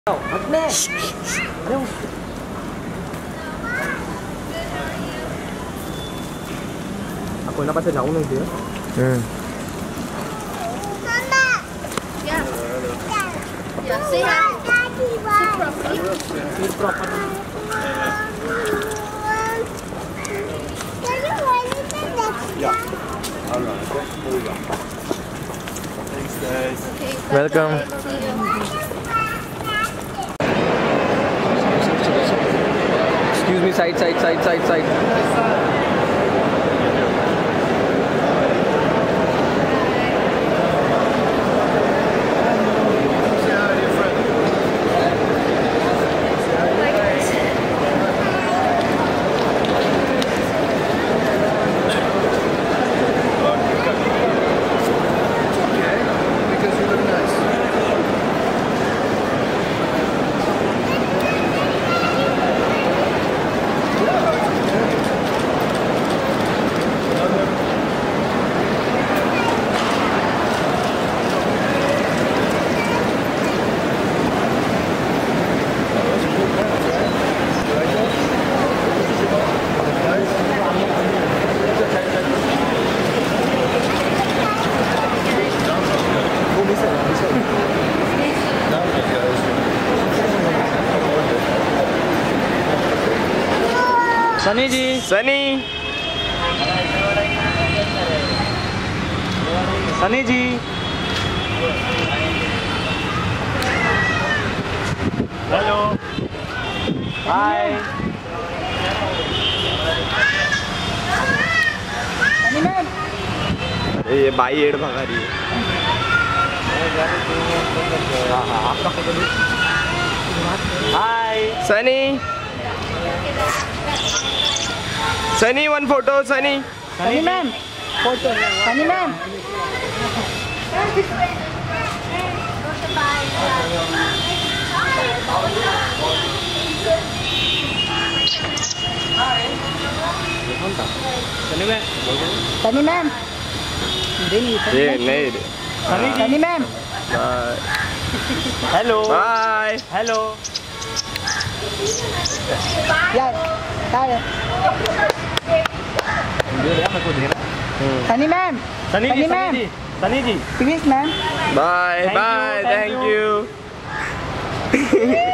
Ako na pa sa naunang dia. Mama. Yeah. Yeah. Say hi. Sit properly. Can you hold it the next time? Yeah. Alright. Thanks, guys. Okay. Welcome. Excuse me, side. Sunny ji. Sunny. Sunny ji. Hello. Hi. Sunny ma'am. ये by add भगा रही है। हाँ आपका photo भी। Hi. Sunny. Sunny, one photo, Sunny. Sunny ma'am. Photo. Sunny ma'am. Sunny ma'am. Sunny ma'am. Bye. Hello. Bye. Hello. Yeah. Tayo. Sunny ma'am. Sunny ji. Sunny ji. Please ma'am. Bye. Bye. Thank you.